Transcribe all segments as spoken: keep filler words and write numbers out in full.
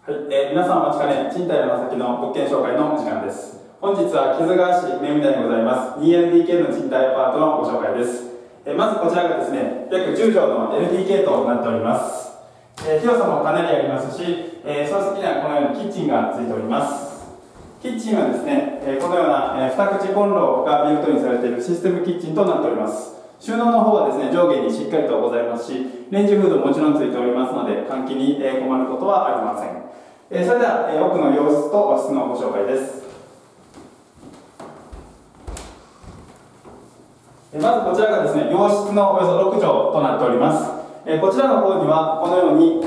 はい、えー、皆さんお待ちかね、賃貸山崎の物件紹介のお時間です。本日は木津川市梅見台にございます ツーエルディーケー の賃貸アパートのご紹介です。えー、まずこちらがですね、約じゅうじょうの エルディーケー となっております。えー、広さもかなりありますし、えー、その先にはこのようにキッチンがついております。キッチンはですね、えー、このような、えー、二口コンロがビルトインされているシステムキッチンとなっております。収納の方はですね、上下にしっかりとございますし、レンジフードももちろんついておりますので、換気に困ることはありません。えー、それでは、えー、奥の洋室と和室のご紹介です。えー、まずこちらがですね、洋室のおよそろくじょうとなっております。えー、こちらの方にはこのように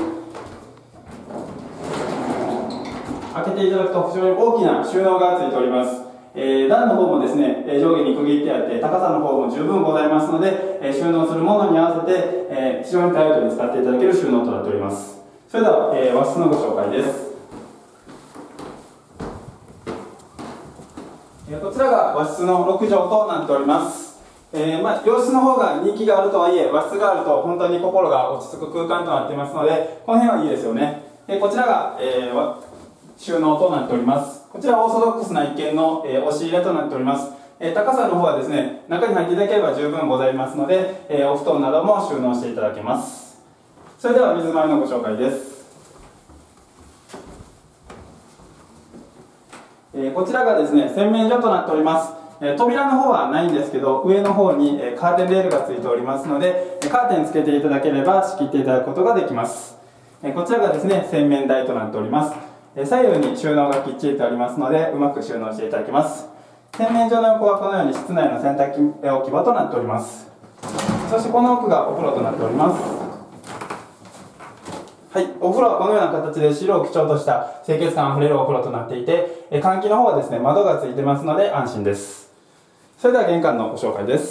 開けていただくと非常に大きな収納がついております。えー、段の方もですね、上下に区切ってあって高さの方も十分ございますので、えー、収納するものに合わせて、えー、非常にタイトに使っていただける収納となっております。それでは、えー、和室のご紹介です。えー、こちらが和室のろくじょうとなっております。えーまあ、洋室の方が人気があるとはいえ、和室があると本当に心が落ち着く空間となっていますので、この辺はいいですよね。えー、こちらが、えー、収納となっております。こちらはオーソドックスな一見の、えー、押し入れとなっております。えー、高さの方はですね、中に入っていただければ十分ございますので、えー、お布団なども収納していただけます。それでは水回りのご紹介です。えー、こちらがですね、洗面所となっております。えー、扉の方はないんですけど、上の方に、えー、カーテンレールがついておりますので、カーテンつけていただければ仕切っていただくことができます。えー、こちらがですね、洗面台となっております。左右に収納がきっちりとありますので、うまく収納していただけます。洗面所の横はこのように室内の洗濯機置き場となっております。そしてこの奥がお風呂となっております。はい、お風呂はこのような形で白を基調とした清潔感あふれるお風呂となっていて、換気の方はですね、窓がついてますので安心です。それでは玄関のご紹介です。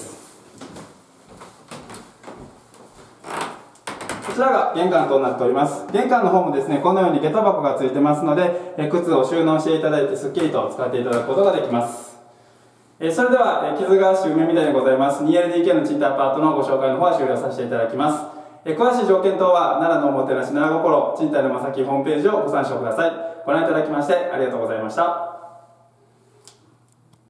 こちらが玄関となっております。玄関の方もですね、このように下駄箱がついてますので、え靴を収納していただいてすっきりと使っていただくことができます。えそれでは、え木津川市梅見台でございます ツーエルディーケー の賃貸アパートのご紹介の方は終了させていただきます。え詳しい条件等は奈良のおもてなし奈良心賃貸のまさきホームページをご参照ください。ご覧いただきましてありがとうございました。